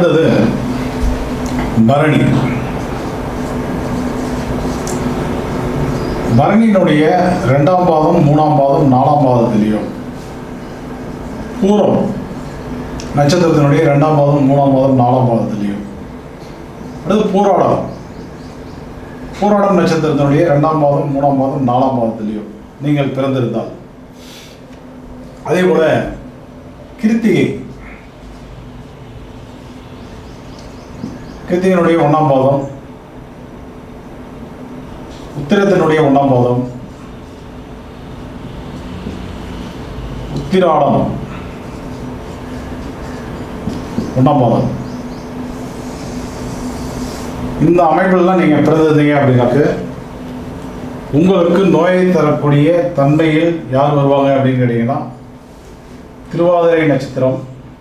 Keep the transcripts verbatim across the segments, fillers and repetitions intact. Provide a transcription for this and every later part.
அடுத்தது பரணி. பரணியினுடைய ரெண்டாம் பாதம், மூணாம் பாதம், நாலாம் பாதத்திலையும், பூரம் நட்சத்திரத்தினுடைய ரெண்டாம் பாதம், மூணாம் பாதம், நாலாம் பாதத்திலையும், அடுத்து பூராடம் பூராடம் நட்சத்திரத்தினுடைய ரெண்டாம் பாதம், மூணாம் பாதம், நாலாம் பாதத்திலையும் நீங்கள் பிறந்திருந்தால், அதே போல கிருத்திகை கிருத்திகனுடைய ஒன்றாம் பாதம், உத்திரத்தினுடைய ஒன்றாம் பாதம், உத்திராடம் ஒன்றாம் பாதம், இந்த அமைப்பில்லாம் நீங்கள் பிறந்திருந்தீங்க அப்படின்னாக்க உங்களுக்கு நோயை தரக்கூடிய தன்மையில் யார் வருவாங்க அப்படின்னு கேட்டீங்கன்னா திருவாதிரை நட்சத்திரம்,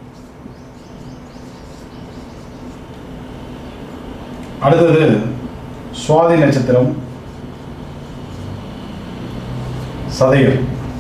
அடுத்தது சுவாதி நட்சத்திரம், சதயம்.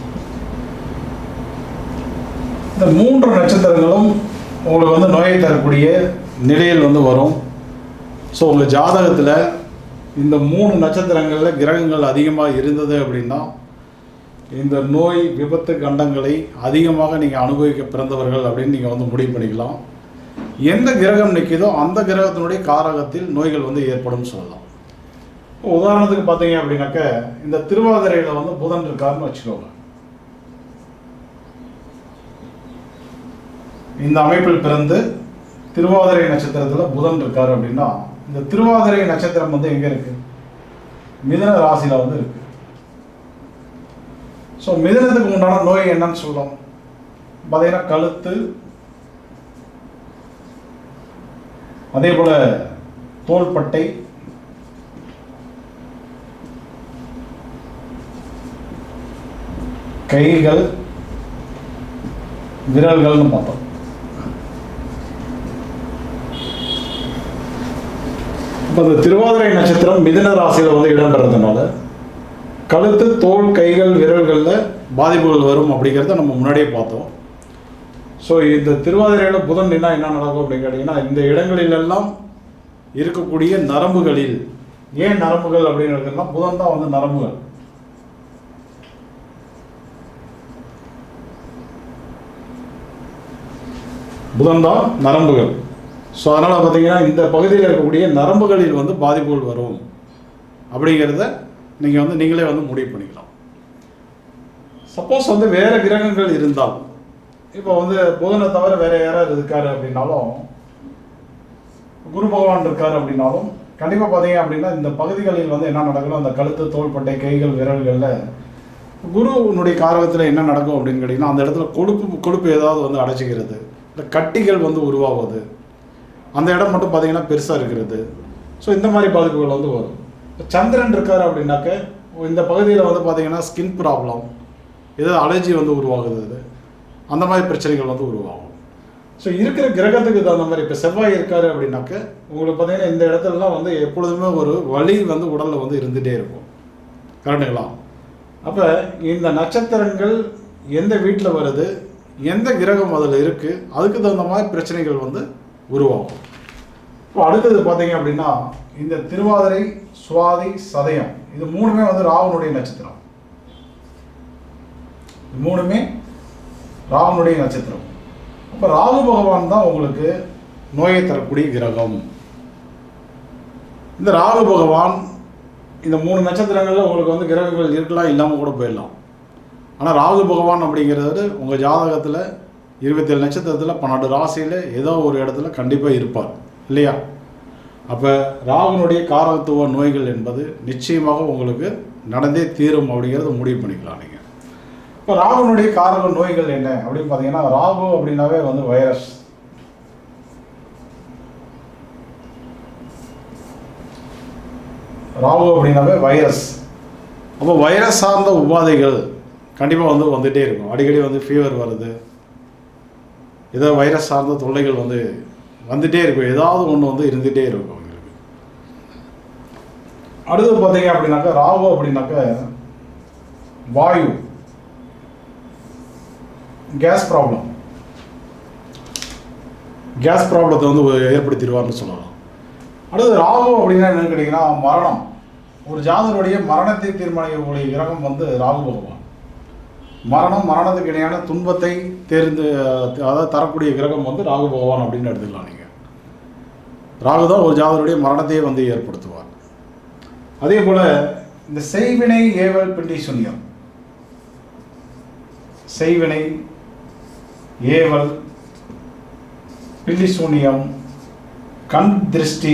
இந்த மூன்று நட்சத்திரங்களும் உங்களுக்கு வந்து நோயை தரக்கூடிய நிலையில் வந்து வரும். ஸோ உங்கள் ஜாதகத்தில் இந்த மூணு நட்சத்திரங்களில் கிரகங்கள் அதிகமாக இருந்தது அப்படின்னா இந்த நோய் விபத்து கண்டங்களை அதிகமாக நீங்கள் அனுபவிக்க பிறந்தவர்கள் அப்படின்னு நீங்கள் வந்து முடிவு பண்ணிக்கலாம். எந்த கிரகம் நிற்கிதோ அந்த கிரகத்தினுடைய காரகத்தில் நோய்கள் வந்து ஏற்படும் சொல்லலாம். உதாரணத்துக்கு பார்த்தீங்க அப்படின்னாக்க இந்த திருவாதிரையில் வந்து புதன் இருக்காருன்னு வச்சுக்கோங்க. இந்த அமைப்பில் பிறந்து திருவாதிரை நட்சத்திரத்தில் புதன் இருக்காரு அப்படின்னா இந்த திருவாதிரை நட்சத்திரம் வந்து எங்கே இருக்கு? மிதுன ராசியில் வந்து இருக்கு. ஸோ மிதுனத்துக்கு உண்டான நோய் என்னன்னு சொல்லலாம் பார்த்தீங்கன்னா கழுத்து, அதே போல தோள்பட்டை, கைகள், விரல்கள்னு பார்த்தோம். இப்போ இந்த திருவாதிரை நட்சத்திரம் மிதுன ராசியில் வந்து இடம்பெறதுனால கழுத்து, தோல், கைகள், விரல்களில் பாதிப்புகள் வரும் அப்படிங்கிறத நம்ம முன்னாடியே பார்த்தோம். ஸோ இந்த திருவாதிரையில் புதன் என்ன என்ன நடக்கும் அப்படின்னு கேட்டிங்கன்னா இந்த இடங்களிலெல்லாம் இருக்கக்கூடிய நரம்புகளில், ஏன் நரம்புகள் அப்படிங்கிறதுனா புதன் தான் வந்து நரம்புகள். புதன் தான் நரம்புகள். ஸோ அதனால் பார்த்தீங்கன்னா இந்த பகுதியில் இருக்கக்கூடிய நரம்புகளில் வந்து பாதிப்புகள் வரும் அப்படிங்கிறத நீங்கள் வந்து நீங்களே வந்து முடிவு பண்ணிக்கலாம். சப்போஸ் வந்து வேறு கிரகங்கள் இருந்தால், இப்போ வந்து புதனை தவிர வேறு யாராவது இருக்காரு அப்படின்னாலும், குரு பகவான் இருக்காரு அப்படின்னாலும் கண்டிப்பாக பார்த்தீங்க அப்படின்னா இந்த பகுதிகளில் வந்து என்ன நடக்கணும், அந்த கழுத்து, தோள்பட்டை, கைகள், விரல்களில் குருனுடைய காரகத்தில் என்ன நடக்கும் அப்படின்னு கேட்டிங்கன்னா அந்த இடத்துல கொழுப்பு கொழுப்பு ஏதாவது வந்து அடைச்சிக்கிறது, இல்லை கட்டிகள் வந்து உருவாகுது, அந்த இடம் மட்டும் பார்த்தீங்கன்னா பெருசாக இருக்கிறது. ஸோ இந்த மாதிரி பாதிப்புகள் வந்து வரும். சந்திரன் இருக்கார் அப்படின்னாக்க இந்த பகுதியில் வந்து பார்த்தீங்கன்னா ஸ்கின் ப்ராப்ளம், ஏதாவது அலர்ஜி வந்து உருவாகுது, அந்த மாதிரி பிரச்சனைகள் வந்து உருவாகும். ஸோ இருக்கிற கிரகத்துக்கு தகுந்த மாதிரி இப்போ செவ்வாய் இருக்காரு அப்படின்னாக்க உங்களுக்கு பார்த்தீங்கன்னா இந்த இடத்துலலாம் வந்து எப்பொழுதுமே ஒரு வலி வந்து உடலில் வந்து இருந்துகிட்டே இருக்கும். கரெக்டுங்களா? அப்போ இந்த நட்சத்திரங்கள் எந்த வீட்டில் வருது, எந்த கிரகம் அதில் இருக்குது, அதுக்கு தகுந்த மாதிரி பிரச்சனைகள் வந்து உருவாகும். இப்போ அடுத்தது பார்த்தீங்க அப்படின்னா இந்த திருவாதிரை, சுவாதி, சதயம் இது மூணுமே வந்து ராகுனுடைய நட்சத்திரம். மூணுமே ராகுனுடைய நட்சத்திரம். அப்போ ராகு பகவான் தான் உங்களுக்கு நோயை தரக்கூடிய கிரகம். இந்த ராகு பகவான் இந்த மூணு நட்சத்திரங்களில் உங்களுக்கு வந்து கிரகங்கள் இருக்கலாம், இல்லாமல் கூட போயிடலாம். ஆனால் ராகு பகவான் அப்படிங்கிறது உங்கள் ஜாதகத்தில் இருபத்தேழு நட்சத்திரத்தில் பன்னெண்டு ராசியில் ஏதோ ஒரு இடத்துல கண்டிப்பாக இருப்பார் இல்லையா? அப்போ ராகுனுடைய காரகத்துவ நோய்கள் என்பது நிச்சயமாக உங்களுக்கு நடந்தே தீரும் அப்படிங்கிறத முடிவு பண்ணிக்கலாம் நீங்கள். இப்போ ராகுனுடைய காரக நோய்கள் என்ன அப்படின்னு பார்த்தீங்கன்னா ராகு அப்படின்னாவே வந்து வைரஸ். ராகு அப்படின்னாவே வைரஸ். அப்போ வைரஸ் சார்ந்த உபாதைகள் கண்டிப்பாக வந்து வந்துகிட்டே இருக்கும். அடிக்கடி வந்து ஃபீவர் வருது, ஏதோ வைரஸ் சார்ந்த தொல்லைகள் வந்து வந்துகிட்டே இருக்கும், ஏதாவது ஒன்று வந்து இருந்துகிட்டே இருக்கும் அவங்களுக்கு. அடுத்து பார்த்தீங்க அப்படின்னாக்கா ராகு அப்படின்னாக்க வாயு, கேஸ் ப்ராப்ளம். கேஸ் ப்ராப்ளத்தை வந்து ஏற்படுத்திடுவார்னு சொல்லலாம். அடுத்து ராகு அப்படின்னா என்னன்னு கேட்டிங்கன்னா மரணம். ஒரு ஜாதகருடைய மரணத்தை தீர்மானிக்கக்கூடிய கிரகம் வந்து ராகு பகவான். மரணம் மரணத்துக்கு இணையான துன்பத்தை தேர்ந்து அதாவது தரக்கூடிய கிரகம் வந்து ராகு பகவான் அப்படின்னு எடுத்துக்கலாம். நீங்கள் ராகு தான் ஒரு ஜாதகருடைய மரணத்தையே வந்து ஏற்படுத்துவார். அதே போல் இந்த செய்வினை ஏவல் பிண்டி சூன்யம், செய்வினை ஏவல் பில்லி சூன்யம் கண் திருஷ்டி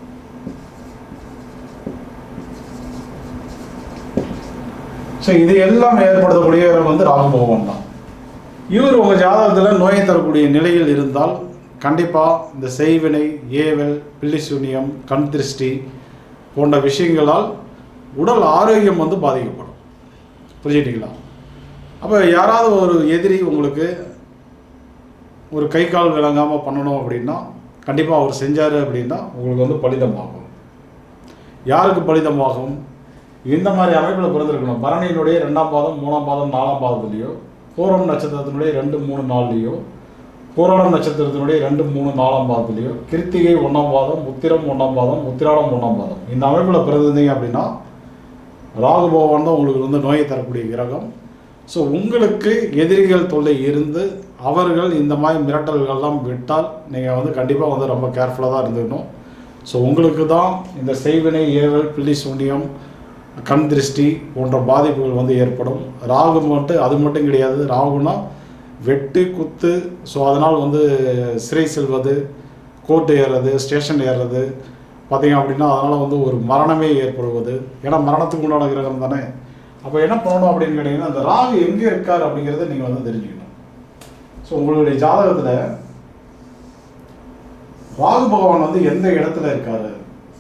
ஸோ இது எல்லாம் ஏற்படுத்தக்கூடியவர் வந்து ராகு பகவான் தான். இவர் உங்கள் ஜாதகத்தில் நோயை தரக்கூடிய நிலையில் இருந்தால் கண்டிப்பாக இந்த செய்வினை ஏவல் பில்லி சூன்யம் கண் திருஷ்டி போன்ற விஷயங்களால் உடல் ஆரோக்கியம் வந்து பாதிக்கப்படும். புரிஞ்சுக்கிட்டீங்களா? அப்போ யாராவது ஒரு எதிரி உங்களுக்கு ஒரு கை கால் விளங்காமல் பண்ணணும் அப்படின்னா கண்டிப்பாக அவர் செஞ்சார் அப்படின்னா உங்களுக்கு வந்து பலிதமாகும். யாருக்கு பலிதமாகும்? இந்த மாதிரி அமைப்பில் பிறந்திருக்கணும். பரணியினுடைய ரெண்டாம் பாதம் மூணாம் பாதம் நாலாம் பாதத்துலேயோ, பூரம் நட்சத்திரத்தினுடைய ரெண்டு மூணு நாலுலேயோ, பூராடம் நட்சத்திரத்தினுடைய ரெண்டு மூணு நாலாம் பாதத்துலேயோ, கிருத்திகை ஒன்றாம் பாதம், உத்திரம் ஒன்றாம் பாதம், உத்திராடம் ஒன்றாம் பாதம் இந்த அமைப்பில் பிறந்திருந்தீங்க அப்படின்னா ராகு பகவான் தான் உங்களுக்கு வந்து நோயை தரக்கூடிய கிரகம். ஸோ உங்களுக்கு எதிரிகள் தொல்லை இருந்து அவர்கள் இந்த மாதிரி மிரட்டல்கள்லாம் விட்டால் நீங்கள் வந்து கண்டிப்பாக வந்து ரொம்ப கேர்ஃபுல்லாக தான் இருந்துக்கணும். ஸோ உங்களுக்கு தான் இந்த செய்வினை ஏவல் பில்லி சூன்யம் கண் திருஷ்டி போன்ற பாதிப்புகள் வந்து ஏற்படும். ராகு மட்டும் அது மட்டும் கிடையாது. ராகுனா வெட்டு குத்து. ஸோ அதனால் வந்து சிறை செல்வது, கோர்ட்டு ஏறுறது, ஸ்டேஷன் ஏறுறது பார்த்தீங்க அப்படின்னா அதனால் வந்து ஒரு மரணமே ஏற்படுவது. ஏன்னா மரணத்துக்கு உண்டான கிரகம் தானே. அப்போ என்ன பண்ணணும் அப்படின்னு கேட்டிங்கன்னா அந்த ராகு எங்கே இருக்கார் அப்படிங்கிறத நீங்கள் வந்து தெரிஞ்சுக்கணும். ஸோ உங்களுடைய ஜாதகத்தில் ராகு பகவான் வந்து எந்த இடத்துல இருக்காரு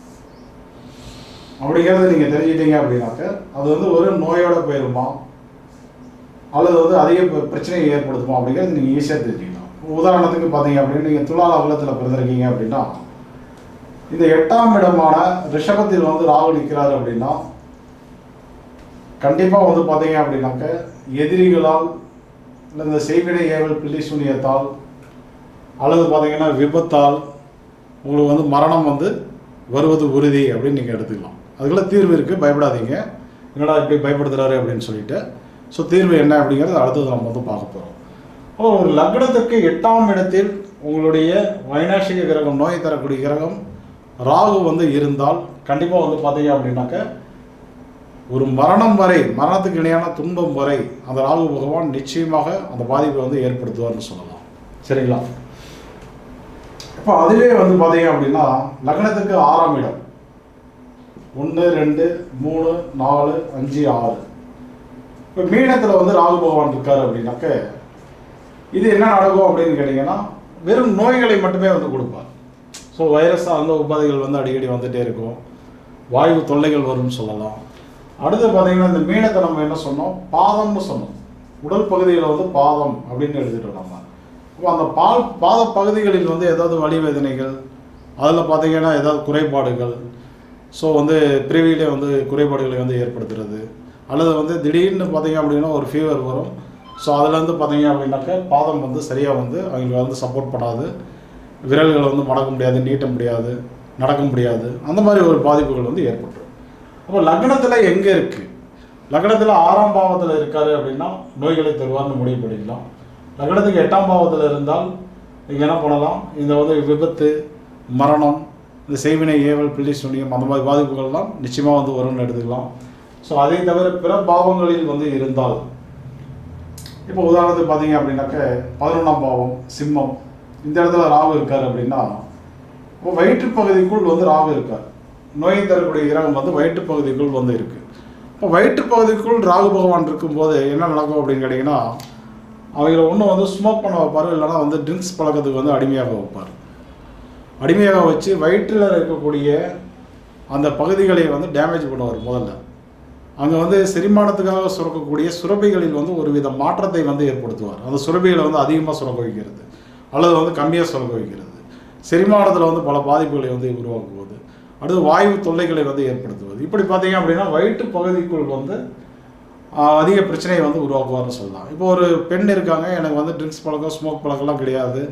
அப்படிங்கிறத நீங்கள் தெரிஞ்சிட்டீங்க அப்படின்னாக்க அது வந்து ஒரு நோயோட போயிருமா அல்லது வந்து அதிக பிரச்சனையை ஏற்படுத்துமா அப்படிங்கிறது நீங்கள் ஈஸியாக தெரிஞ்சுக்கலாம். உதாரணத்துக்கு பார்த்தீங்க அப்படின்னு நீங்கள் துலா லக்னத்தில் பிறந்திருக்கீங்க அப்படின்னா இந்த எட்டாம் இடமான ரிஷபத்தில் வந்து ராகு நிற்கிறாரு அப்படின்னா கண்டிப்பாக வந்து பார்த்தீங்க அப்படின்னாக்க எதிரிகளால் இல்லை இந்த செய்வினை ஏவல் பில்லி சூனியத்தால் அல்லது பார்த்தீங்கன்னா விபத்தால் உங்களுக்கு வந்து மரணம் வந்து வருவது உறுதி அப்படின்னு நீங்கள் எடுத்துக்கலாம். அதுக்குள்ள தீர்வு இருக்குது, பயப்படாதீங்க. என்னடா இப்படி பயப்படுத்துறாரு அப்படின்னு சொல்லிட்டு. ஸோ தீர்வு என்ன அப்படிங்கிறது அடுத்தது நம்ம வந்து பார்க்க போகிறோம். அப்போ ஒரு லக்னத்துக்கு எட்டாம் இடத்தில் உங்களுடைய வைநாசிக கிரகம் நோய் தரக்கூடிய கிரகம் ராகு வந்து இருந்தால் கண்டிப்பாக வந்து பார்த்தீங்க அப்படின்னாக்க ஒரு மரணம் வரை மரணத்துக்கு இணையான துன்பம் வரை அந்த ராகு பகவான் நிச்சயமாக அந்த பாதிப்பை வந்து ஏற்படுத்துவார்னு சொல்லலாம். சரிங்களா? இப்போ அதுவே வந்து பார்த்தீங்க அப்படின்னா லக்னத்துக்கு ஆறாம் இடம் ஒன்று ரெண்டு மூணு நாலு அஞ்சு ஆறு. இப்போ மீனத்தில் வந்து ராகு பகவான் இருக்கார் அப்படின்னாக்க இது என்ன நடக்கும் அப்படின்னு கேட்டிங்கன்னா வெறும் நோய்களை மட்டுமே வந்து கொடுப்பார். ஸோ வைரஸாக அந்த உபாதைகள் வந்து அடிக்கடி வந்துகிட்டே இருக்கும், வாயு தொல்லைகள் வரும்னு சொல்லலாம். அடுத்து பார்த்தீங்கன்னா இந்த மீனத்தை நம்ம என்ன சொன்னோம், பாதம்னு சொன்னோம். உடல் பகுதியில் வந்து பாதம் அப்படின்னு எடுத்துகிட்டோம் நம்ம. அப்போ அந்த பால் பாத பகுதிகளில் வந்து ஏதாவது வலி வேதனைகள், அதில் பார்த்தீங்கன்னா ஏதாவது குறைபாடுகள், ஸோ வந்து பிரிவிலே வந்து குறைபாடுகளை வந்து ஏற்படுத்துறது, அல்லது வந்து திடீர்னு பார்த்தீங்க அப்படின்னா ஒரு ஃபீவர் வரும். ஸோ அதுலேருந்து பார்த்தீங்க அப்படின்னாக்க பாதம் வந்து சரியாக வந்து அவங்களுக்கு வந்து சப்போர்ட் பண்ணாது, விரல்களை வந்து மடக்க முடியாது, நீட்ட முடியாது, நடக்க முடியாது, அந்த மாதிரி ஒரு பாதிப்புகள் வந்து ஏற்பட்டுரும். அப்போ லக்னத்தில் எங்கே இருக்குது, லக்னத்தில் ஆறாம் பாவத்தில் இருக்காரு அப்படின்னா நோய்களை தருவார்னு முடிவு பண்ணிக்கலாம். லக்னத்துக்கு எட்டாம் பாவத்தில் இருந்தால் நீங்கள் என்ன பண்ணலாம், இந்த வந்து விபத்து, மரணம், இந்த செய்வினை ஏவல் பில்லி சூனியம் அந்த மாதிரி பாதிப்புகள்லாம் நிச்சயமாக வந்து வரும்னு எடுத்துக்கலாம். ஸோ அதை தவிர பிற பாவங்களில் வந்து இருந்தால் இப்போ உதாரணத்துக்கு பார்த்தீங்க அப்படின்னாக்க பதினொன்றாம் பாவம் சிம்மம், இந்த இடத்துல ராகு இருக்கார் அப்படின்னா இப்போ வயிற்றுப்பகுதிக்குள் வந்து ராகு இருக்கார். நோயை தரக்கூடிய கிரகம் வந்து வயிற்றுப்பகுதிக்குள் வந்து இருக்குது. இப்போ வயிற்றுப்பகுதிக்குள் ராகு பகவான் இருக்கும்போது என்ன நடக்கும் அப்படின்னு கேட்டிங்கன்னா அவங்கள ஒன்று வந்து ஸ்மோக் பண்ண வைப்பார், இல்லைனா வந்து ட்ரிங்க்ஸ் பழக்கத்துக்கு வந்து அடிமையாக வைப்பார். அடிமையாக வச்சு வயிற்றில் இருக்கக்கூடிய அந்த பகுதிகளை வந்து டேமேஜ் பண்ணுவார். முதல்ல அங்கே வந்து செரிமானத்துக்காக சுரக்கக்கூடிய சுரப்பிகளில் வந்து ஒரு வித மாற்றத்தை வந்து ஏற்படுத்துவார். அந்த சுரப்பிகளை வந்து அதிகமாக சுரக்க வைக்கிறது அல்லது வந்து கம்மியாக சுரக்க வைக்கிறது, செரிமானத்தில் வந்து பல பாதிப்புகளை வந்து உருவாக்குவது, அடுத்து வாயு தொல்லைகளை வந்து ஏற்படுத்துவது. இப்படி பார்த்தீங்க அப்படின்னா வயிற்று பகுதிக்குள் வந்து அதிக பிரச்சனையை வந்து உருவாக்குவார்னு சொல்லலாம். இப்போ ஒரு பெண் இருக்காங்க, எனக்கு வந்து ட்ரிங்க்ஸ் பழக்கம் ஸ்மோக் பழக்கம்லாம் கிடையாது,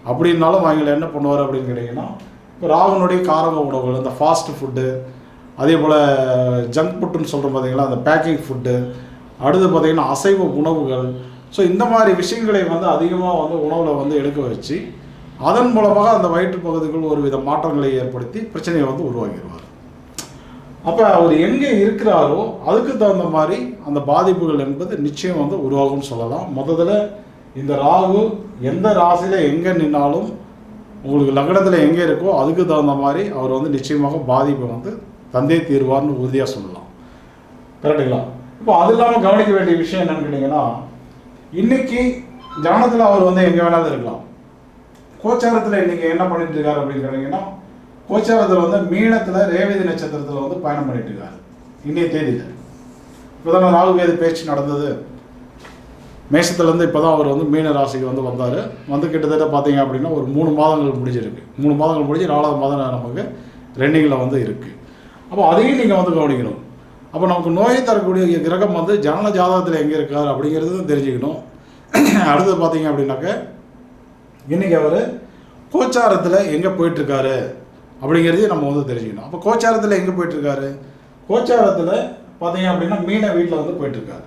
அப்படின்னாலும் அவங்கள என்ன பண்ணுவார் அப்படின்னு கேட்டிங்கன்னா, இப்போ ராகுனுடைய காரங்க உணவுகள், இந்த ஃபாஸ்ட் ஃபுட்டு, அதே போல் ஜங்க் ஃபுட்டுன்னு சொல்கிறோம் பார்த்தீங்களா, அந்த பேக்கிங் ஃபுட்டு, அடுத்து பார்த்திங்கன்னா அசைவ உணவுகள். ஸோ இந்த மாதிரி விஷயங்களை வந்து அதிகமாக வந்து உணவில் வந்து எடுக்க வச்சு அதன் மூலமாக அந்த வயிற்று பகுதிக்குள் ஒரு வித மாற்றங்களை ஏற்படுத்தி பிரச்சனையை வந்து உருவாக்கிடுவார். அப்போ அவர் எங்கே இருக்கிறாரோ அதுக்கு தகுந்த மாதிரி அந்த பாதிப்புகள் என்பது நிச்சயம் வந்து உருவாகும்னு சொல்லலாம். முதல்ல இந்த ராகு எந்த ராசியில் எங்கே நின்னாலும் உங்களுக்கு லக்னத்தில் எங்கே இருக்கோ அதுக்கு தகுந்த மாதிரி அவர் வந்து நிச்சயமாக பாதிப்பை வந்து தந்தே தீர்வார்னு உறுதியாக சொல்லலாம். கரெக்டுங்களா? இப்போ அது இல்லாமல் கவனிக்க வேண்டிய விஷயம் என்னன்னு கேட்டிங்கன்னா, இன்னைக்கு ஜானத்தில் அவர் வந்து எங்கே வேணாலும் இருக்கலாம். கோச்சாரத்தில் இன்னைக்கு என்ன பண்ணிட்டு இருக்காரு அப்படின்னு கேட்டிங்கன்னா, கோச்சாரத்தில் வந்து மீனத்தில் ரேவதி நட்சத்திரத்தில் வந்து பயணம் பண்ணிட்டு இருக்காரு இன்றைய தேதியில். இப்போ தான் ராகு கேது பேச்சு நடந்தது. மேஷத்துலேருந்து இப்போ தான் அவர் வந்து மீன ராசிக்கு வந்து வந்தார். வந்து கிட்டத்தட்ட பார்த்தீங்க அப்படின்னா ஒரு மூணு மாதங்கள் முடிஞ்சிருக்கு. மூணு மாதங்கள் முடிஞ்சு நாலாவது மாதம் நமக்கு ரெண்டிங்கில் வந்து இருக்குது. அப்போ அதையும் நீங்கள் வந்து கவனிக்கணும். அப்போ நமக்கு நோயை தரக்கூடிய கிரகம் வந்து ஜனன ஜாதகத்தில் எங்கே இருக்கார் அப்படிங்கிறது தெரிஞ்சுக்கணும். அடுத்தது பார்த்தீங்க அப்படின்னாக்க இன்றைக்கி அவர் கோச்சாரத்தில் எங்கே போயிட்டுருக்காரு அப்படிங்கிறதையும் நம்ம வந்து தெரிஞ்சுக்கணும். அப்போ கோச்சாரத்தில் எங்கே போயிட்டுருக்காரு? கோச்சாரத்தில் பார்த்தீங்க அப்படின்னா மீன வீட்டில் வந்து போயிட்டுருக்காரு.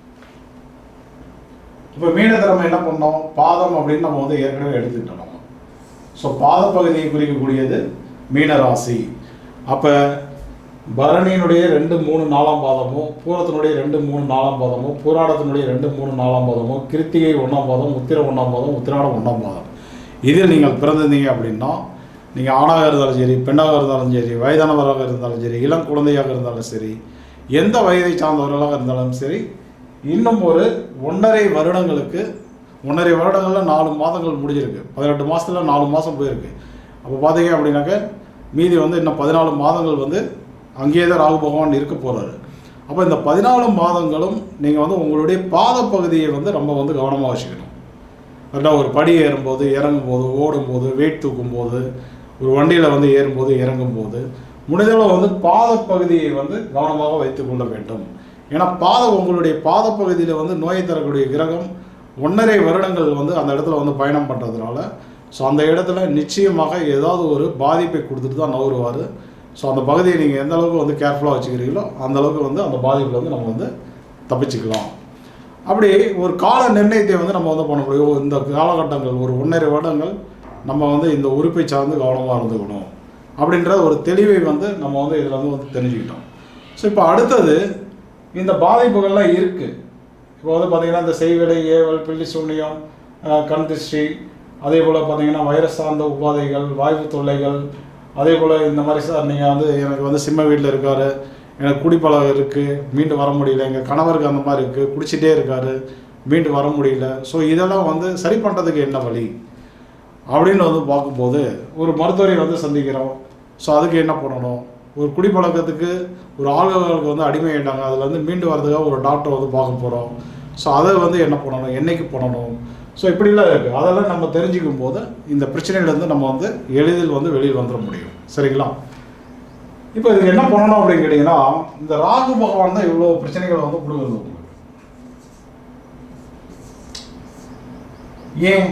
இப்போ மீனத்தை நம்ம என்ன பண்ணோம்? பாதம் அப்படின்னு நம்ம வந்து ஏற்கனவே எடுத்துக்கிட்டோம் நம்ம. ஸோ பாத பகுதியை குறிக்கக்கூடியது மீன ராசி. அப்போ பரணியினுடைய ரெண்டு மூணு நாலாம் பாதமும், பூரத்தினுடைய ரெண்டு மூணு நாலாம் பாதமும், பூராடத்தினுடைய ரெண்டு மூணு நாலாம் பாதமும், கிருத்திகை ஒன்றாம் பாதம், உத்திர ஒன்றாம் பாதம், உத்திராடம் ஒன்றாம் பாதம், இதில் நீங்கள் பிறந்திருந்தீங்க அப்படின்னா நீங்கள் ஆணாக இருந்தாலும் சரி, பெண்ணாக இருந்தாலும் சரி, வயதானவராக இருந்தாலும் சரி, இளம் குழந்தையாக இருந்தாலும் சரி, எந்த வயதை சார்ந்தவர்களாக இருந்தாலும் சரி, இன்னும் ஒரு ஒன்றரை வருடங்களுக்கு ஒன்றரை வருடங்களில் நாலு மாதங்கள் முடிஞ்சிருக்கு. பதினெட்டு மாதத்தில் நாலு மாதம் போயிருக்கு. அப்போ பார்த்தீங்க அப்படின்னாக்க மீதி வந்து இன்னும் பதினாலு மாதங்கள் வந்து அங்கேயே தான் ராகு பகவான் இருக்க போகிறாரு. அப்போ இந்த பதினாலு மாதங்களும் நீங்கள் வந்து உங்களுடைய பாத பகுதியை வந்து ரொம்ப வந்து கவனமாக வச்சுக்கணும். கரெக்டாக ஒரு படி ஏறும்போது, இறங்கும்போது, ஓடும்போது, வெயிட் தூக்கும்போது, ஒரு வண்டியில் வந்து ஏறும்போது, இறங்கும்போது முடிந்தளவு வந்து பாத பகுதியை வந்து கவனமாக வைத்துக்கொள்ள வேண்டும். ஏன்னா பாதம் உங்களுடைய பாத பகுதியில் வந்து நோயை தரக்கூடிய கிரகம் ஒன்றரை வருடங்கள் வந்து அந்த இடத்துல வந்து பயணம் பண்ணுறதுனால ஸோ அந்த இடத்துல நிச்சயமாக ஏதாவது ஒரு பாதிப்பை கொடுத்துட்டு தான் நகருவார். ஸோ அந்த பகுதியை நீங்கள் எந்த அளவுக்கு வந்து கேர்ஃபுல்லாக வச்சுக்கிறீங்களோ அந்த அளவுக்கு வந்து அந்த பாதிப்பில் வந்து நம்ம வந்து தப்பிச்சுக்கலாம். அப்படி ஒரு கால நிர்ணயத்தை வந்து நம்ம வந்து பண்ண முடியும். இந்த காலகட்டங்கள் ஒரு ஒன்றரை வருடங்கள் நம்ம வந்து இந்த உறுப்பை சார்ந்து கவனமாக இருந்துக்கணும் அப்படின்ற ஒரு தெளிவை வந்து நம்ம வந்து இதில் வந்து வந்து தெரிஞ்சுக்கிட்டோம். ஸோ இப்போ அடுத்தது இந்த பாதிப்புகள்லாம் இருக்குது. இப்போ வந்து பார்த்திங்கன்னா இந்த செய்விடை, ஏவல், பில்லி சூன்யம், கண் திருஷ்டி, அதே போல் பார்த்திங்கன்னா வைரஸ் சார்ந்த உபாதைகள், வாய்ப்பு தொல்லைகள், அதே போல் இந்த மாதிரி சார் நீங்கள் வந்து எனக்கு வந்து சிம்ம வீட்டில் இருக்கார், எனக்கு குடிப்பழகம் இருக்குது, மீண்டு வர முடியல, எங்கள் கணவருக்கு அந்த மாதிரி இருக்குது, குடிச்சிட்டே இருக்கார், மீண்டு வர முடியல. ஸோ இதெல்லாம் வந்து சரி பண்ணுறதுக்கு என்ன வழி அப்படின்னு வந்து பார்க்கும்போது ஒரு மருத்துவரை வந்து சந்திக்கிறோம். ஸோ அதுக்கு என்ன பண்ணணும்? ஒரு குடிப்பழக்கத்துக்கு ஒரு ஆளுகளுக்கு வந்து அடிமையிட்டாங்க, அதில் வந்து மீண்டு வரதுக்காக ஒரு டாக்டர் வந்து பார்க்க போகிறோம். ஸோ அதை வந்து என்ன பண்ணணும், என்னைக்கு பண்ணணும், ஸோ இப்படிலாம் இருக்குது. அதெல்லாம் நம்ம தெரிஞ்சுக்கும் போது இந்த பிரச்சனையிலேருந்து நம்ம வந்து எளிதில் வந்து வெளியில் வந்துட முடியும். சரிங்களா? இப்போ இதுக்கு என்ன பண்ணணும் அப்படின்னு கேட்டிங்கன்னா, இந்த ராகு பகவான் தான் இவ்வளோ பிரச்சனைகளை வந்து கொடுக்குறது உங்களுக்கு. ஏன்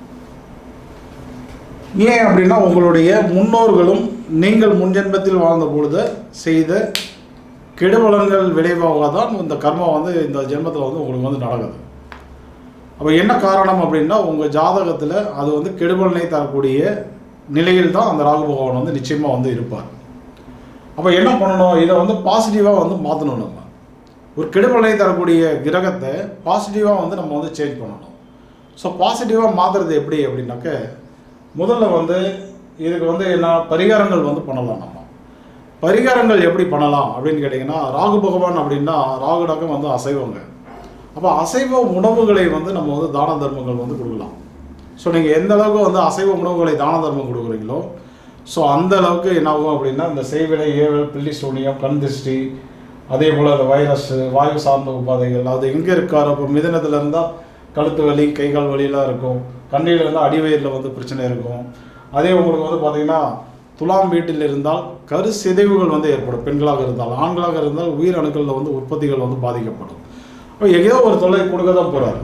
ஏன் அப்படின்னா உங்களுடைய முன்னோர்களும் நீங்கள் முன்ஜென்மத்தில் வாழ்ந்த பொழுது செய்த கெடுபலன்கள் விளைவாக தான் இந்த கர்மா வந்து இந்த ஜென்மத்தில் வந்து உங்களுக்கு வந்து நடக்குது. அப்போ என்ன காரணம் அப்படின்னா உங்கள் ஜாதகத்தில் அது வந்து கெடுபலனை தரக்கூடிய நிலையில் தான் அந்த ராகு பகவான் வந்து நிச்சயமாக வந்து இருப்பார். அப்போ என்ன பண்ணணும்? இதை வந்து பாசிட்டிவாக வந்து மாற்றணும். நம்ம ஒரு கெடுபலனை தரக்கூடிய கிரகத்தை பாசிட்டிவாக வந்து நம்ம வந்து சேஞ்ச் பண்ணணும். ஸோ பாசிட்டிவாக மாற்றுறது எப்படி அப்படின்னாக்க, முதல்ல வந்து இதுக்கு வந்து என்ன பரிகாரங்கள் வந்து பண்ணலாம். நம்ம பரிகாரங்கள் எப்படி பண்ணலாம் அப்படின்னு கேட்டிங்கன்னா, ராகு பகவான் அப்படின்னா ராகுடாக்கம் வந்து அசைவங்க. அப்போ அசைவ உணவுகளை வந்து நம்ம வந்து தான தர்மங்கள் வந்து கொடுக்கலாம். ஸோ நீங்கள் எந்த அளவுக்கு வந்து அசைவ உணவுகளை தான தர்மம் கொடுக்குறீங்களோ ஸோ அந்த அளவுக்கு என்ன ஆகும் அப்படின்னா இந்த செய்வினை, ஏவல், பில்லி சூனியம், கண் திருஷ்டி, அதே போல் அந்த வைரஸ், வாயு சார்ந்த உபாதைகள் அது எங்கே இருக்காரோ, இப்போ மிதனத்தில் இருந்தால் கழுத்து வலி, கை கால் வலியெலாம் இருக்கும், கண்ணியில் இருந்தால் அடிவயிறில் வந்து பிரச்சனை இருக்கும். அதே உங்களுக்கு வந்து பார்த்திங்கன்னா துலாம் வீட்டில் இருந்தால் கரு சிதைவுகள் வந்து ஏற்படும். பெண்களாக இருந்தால், ஆண்களாக இருந்தால் உயிர் அணுக்களில் வந்து உற்பத்திகள் வந்து பாதிக்கப்படும். இப்போ எங்கேயோ ஒரு தொல்லை கொடுக்க தான் போகிறாரு.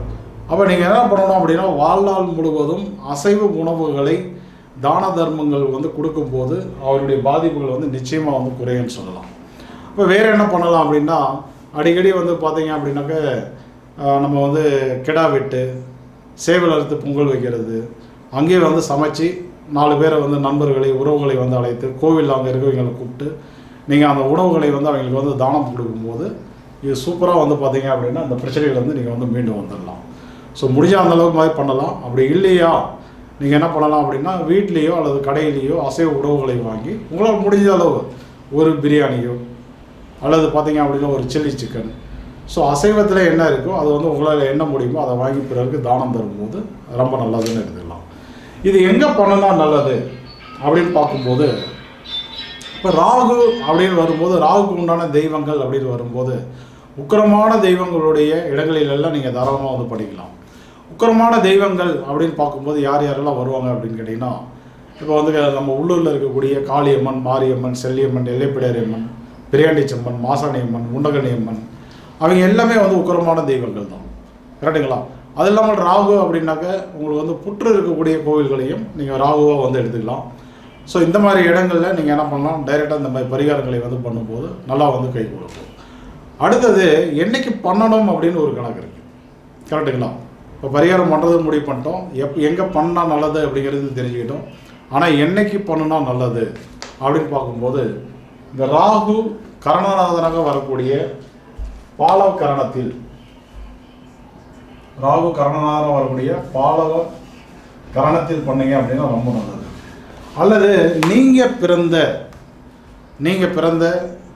அப்போ நீங்கள் என்ன பண்ணணும் அப்படின்னா வாழ்நாள் முழுவதும் அசைவ உணவுகளை தான தர்மங்கள் வந்து கொடுக்கும்போது அவருடைய பாதிப்புகள் வந்து நிச்சயமாக வந்து குறையுன்னு சொல்லலாம். இப்போ வேறு என்ன பண்ணலாம் அப்படின்னா, அடிக்கடி வந்து பார்த்தீங்க அப்படின்னாக்க நம்ம வந்து கிடா வெட்டு, சேவல் அறுத்து பொங்கல் வைக்கிறது, அங்கேயே வந்து சமைச்சு நாலு பேரை வந்து நண்பர்களை உறவுகளை வந்து அழைத்து கோவிலில் அங்கே இருக்கவங்களை கூப்பிட்டு நீங்கள் அந்த உணவுகளை வந்து அவங்களுக்கு வந்து தானம் கொடுக்கும்போது இது சூப்பராக வந்து பார்த்தீங்க அப்படின்னா அந்த பிரச்சனைகள் வந்து நீங்கள் வந்து மீண்டும் வந்துடலாம். ஸோ முடிஞ்ச அந்தளவுக்கு மாதிரி பண்ணலாம். அப்படி இல்லையா நீங்கள் என்ன பண்ணலாம் அப்படின்னா, வீட்லேயோ அல்லது கடையிலேயோ அசைவ உணவுகளை வாங்கி உங்களால் முடிஞ்ச அளவு ஒரு பிரியாணியோ அல்லது பார்த்தீங்க அப்படின்னா ஒரு சில்லி சிக்கன், ஸோ அசைவத்தில் என்ன இருக்கோ அது வந்து உங்களால் என்ன முடியுமோ அதை வாங்கி பிறருக்கு தானம் தரும்போது ரொம்ப நல்லதுன்னு எடுத்துக்கலாம். இது எங்கே பண்ணனா நல்லது அப்படின்னு பார்க்கும்போது, இப்போ ராகு அப்படின்னு வரும்போது ராகுக்கு உண்டான தெய்வங்கள் அப்படின்னு வரும்போது உக்கிரமான தெய்வங்களுடைய இடங்களிலெல்லாம் நீங்கள் தாராளமாக வந்து படிக்கலாம். உக்கிரமான தெய்வங்கள் அப்படின்னு பார்க்கும்போது யார் யாரெல்லாம் வருவாங்க அப்படின்னு கேட்டிங்கன்னா, இப்போ வந்து நம்ம உள்ளூரில் இருக்கக்கூடிய காளியம்மன், மாரியம்மன், செல்லியம்மன், எல்லைப்பிடாரியம்மன், பிரியாண்டிச்சம்மன், மாசாணியம்மன், முண்டகணியம்மன், அவங்க எல்லாமே வந்து உக்கிரமான தெய்வங்கள் தான். கரெக்டுங்களா? அது இல்லாமல் ராகு அப்படின்னாக்க உங்களுக்கு வந்து புற்று இருக்கக்கூடிய கோவில்களையும் நீங்கள் ராகுவாக வந்து எடுத்துக்கலாம். ஸோ இந்த மாதிரி இடங்களில் நீங்கள் என்ன பண்ணலாம், டைரெக்டாக இந்த மாதிரி பரிகாரங்களை வந்து பண்ணும்போது நல்லா வந்து கை கொடுக்கும். அடுத்தது என்னைக்கு பண்ணணும் அப்படின்னு ஒரு கணக்கு இருக்குது. கரெக்டுங்களா? இப்போ பரிகாரம் பண்ணுறது முடிவு பண்ணிட்டோம், எப் எங்கே பண்ணால் நல்லது அப்படிங்கிறது தெரிஞ்சுக்கிட்டோம். ஆனால் என்னைக்கு பண்ணுனா நல்லது அப்படின்னு பார்க்கும்போது இந்த ராகு கரணநாதனாக வரக்கூடிய பாலவ கரணத்தில் ராகு கரணநாதனாக வரக்கூடிய பாலவ கரணத்தில் பண்ணீங்க அப்படின்னா ரொம்ப நல்லது. அல்லது நீங்கள் பிறந்த நீங்கள் பிறந்த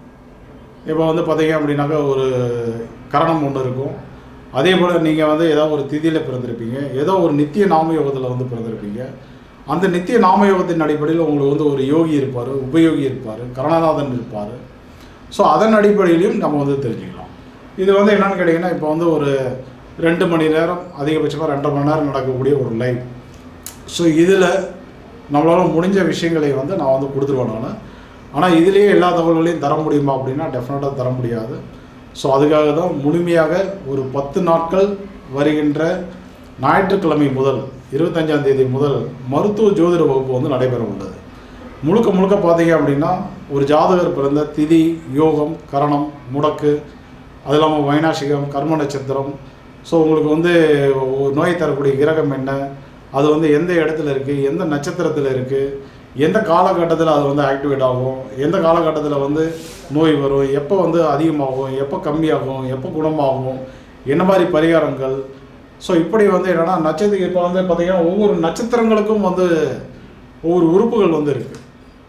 இப்போ வந்து பார்த்தீங்க அப்படின்னாக்கா ஒரு கரணம் ஒன்று இருக்கும். அதே போல் நீங்கள் வந்து ஏதோ ஒரு திதியில் பிறந்திருப்பீங்க, ஏதோ ஒரு நித்திய நாமயோகத்தில் வந்து பிறந்திருப்பீங்க. அந்த நித்திய நாமயோகத்தின் அடிப்படையில் உங்களுக்கு வந்து ஒரு யோகி இருப்பார், உபயோகி இருப்பார், கரணநாதன் இருப்பார். ஸோ அதன் அடிப்படையிலையும் நம்ம வந்து தெரிஞ்சுக்கலாம். இது வந்து என்னென்னு கேட்டிங்கன்னா, இப்போ வந்து ஒரு ரெண்டு மணி நேரம் அதிகபட்சமாக ரெண்டரை மணி நேரம் நடக்கக்கூடிய ஒரு லைவ். ஸோ இதில் நம்மளால் முடிஞ்ச விஷயங்களை வந்து நான் வந்து கொடுத்துருவேன் நான். ஆனால் இதிலேயே எல்லா தகவல்களையும் தர முடியுமா அப்படின்னா டெஃபினட்டாக தர முடியாது. ஸோ அதுக்காக தான் முழுமையாக ஒரு பத்து நாட்கள் வருகின்ற ஞாயிற்றுக்கிழமை முதல் இருபத்தஞ்சாம் தேதி முதல் மருத்துவ ஜோதிட வகுப்பு வந்து நடைபெற உள்ளது. முழுக்க முழுக்க பார்த்தீங்க அப்படின்னா ஒரு ஜாதகர் பிறந்த திதி, யோகம், கரணம், முடக்கு, அது இல்லாமல் வைநாசிகம், கர்ம நட்சத்திரம், ஸோ உங்களுக்கு வந்து நோய் தரக்கூடிய கிரகம் என்ன, அது வந்து எந்த இடத்துல இருக்குது, எந்த நட்சத்திரத்தில் இருக்குது, எந்த காலகட்டத்தில் அது வந்து ஆக்டிவேட் ஆகும், எந்த காலகட்டத்தில் வந்து நோய் வரும், எப்போ வந்து அதிகமாகும், எப்போ கம்மியாகும், எப்போ குணமாகும், என்ன மாதிரி பரிகாரங்கள். ஸோ இப்படி வந்து என்னென்னா நட்சத்திரம் இப்போ வந்து பார்த்திங்கன்னா ஒவ்வொரு நட்சத்திரங்களுக்கும் வந்து ஒவ்வொரு உறுப்புகள் வந்து இருக்குது.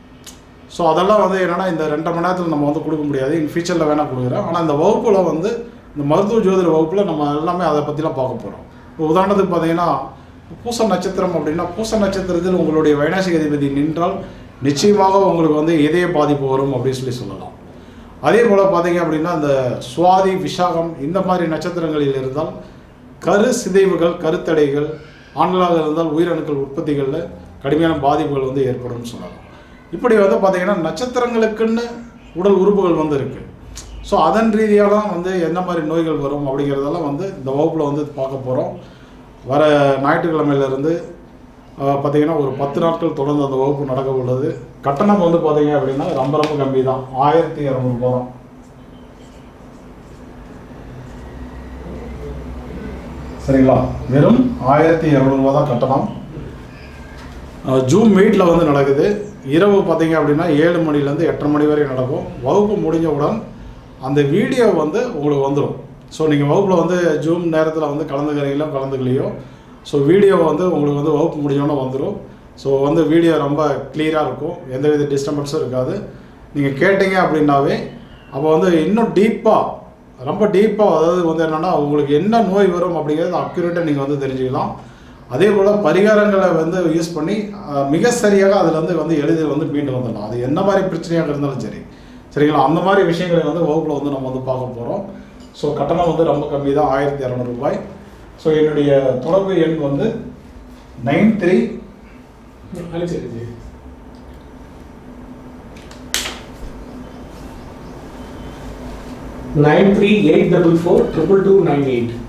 ஸோ அதெல்லாம் வந்து என்னென்னா இந்த ரெண்டரை மணி நேரத்தில் நம்ம வந்து கொடுக்க முடியாது, இன் ஃபியூச்சரில் வேணால் கொடுக்குறோம். ஆனால் இந்த வகுப்பில் வந்து இந்த மருத்துவ ஜோதிட வகுப்பில் நம்ம எல்லாமே அதை பற்றிலாம் பார்க்க போகிறோம். இப்போ உதாரணத்துக்கு பார்த்தீங்கன்னா பூச நட்சத்திரம் அப்படின்னா பூச நட்சத்திரத்தில் உங்களுடைய வைநாசிக அதிபதி நின்றால் நிச்சயமாக உங்களுக்கு வந்து இதய பாதிப்பு வரும் அப்படின்னு சொல்லி சொல்லலாம். அதே போல் பார்த்தீங்க அப்படின்னா இந்த சுவாதி, விசாகம் இந்த மாதிரி நட்சத்திரங்களில் இருந்தால் கரு சிதைவுகள், கருத்தடைகள், ஆண்களாக இருந்தால் உயிரணுக்கள் உற்பத்திகளில் கடுமையான பாதிப்புகள் வந்து ஏற்படும் சொல்லலாம். இப்படி வந்து பார்த்திங்கன்னா நட்சத்திரங்களுக்குன்னு உடல் உறுப்புகள் வந்து இருக்குது. ஸோ அதன் ரீதியாக தான் வந்து எந்த மாதிரி நோய்கள் வரும் அப்படிங்கிறதெல்லாம் வந்து இந்த வகுப்பில் வந்து பார்க்க போகிறோம். வர ஞாயிற்றுக்கிழமையிலேருந்து பார்த்திங்கன்னா ஒரு பத்து நாட்கள் தொடர்ந்து அந்த வகுப்பு நடக்க உள்ளது. கட்டணம் வந்து பார்த்தீங்க அப்படின்னா ரொம்ப ரொம்ப கம்மி தான், ஆயிரத்தி இரநூறுபா தான். சரிங்களா? வெறும் ஆயிரத்தி இரநூறுபா தான் கட்டணம். ஜூம் மீட்டில் வந்து நடக்குது. இரவு பார்த்தீங்க அப்படின்னா ஏழு மணிலேருந்து எட்டரை மணி வரை நடக்கும். வகுப்பு முடிஞ்சவுடன் அந்த வீடியோ வந்து உங்களுக்கு வந்துடும். ஸோ நீங்கள் வகுப்பில் வந்து ஜூம் நேரத்தில் வந்து கலந்துக்கிறீங்களோ கலந்துக்கலையோ, ஸோ வீடியோ வந்து உங்களுக்கு வந்து வகுப்பு முடிஞ்சோன்னே வந்துடும். ஸோ வந்து வீடியோ ரொம்ப கிளியராக இருக்கும், எந்தவித டிஸ்டர்பன்ஸும் இருக்காது. நீங்கள் கேட்டீங்க அப்படின்னாவே அப்போ வந்து இன்னும் டீப்பாக ரொம்ப டீப்பாக அதாவது வந்து என்னென்னா உங்களுக்கு என்ன நோய் வரும் அப்படிங்கிறது அக்யூரேட்டாக நீங்கள் வந்து தெரிஞ்சுக்கலாம். அதே போல் பரிகாரங்களை வந்து யூஸ் பண்ணி மிக சரியாக அதில் வந்து வந்து எளிதில் வந்து மீண்டு வந்துடலாம். அது என்ன மாதிரி பிரச்சனையாக இருந்தாலும் சரி. சரிங்களா? அந்த மாதிரி விஷயங்களை வந்து வகுப்பில் வந்து நம்ம வந்து பார்க்க போகிறோம். ஸோ கட்டணம் வந்து ரொம்ப கம்மி தான், ஆயிரத்தி இரநூறு ரூபாய். ஸோ என்னுடைய தொடர்பு எண் வந்து nine three nine three eight four four two two nine eight.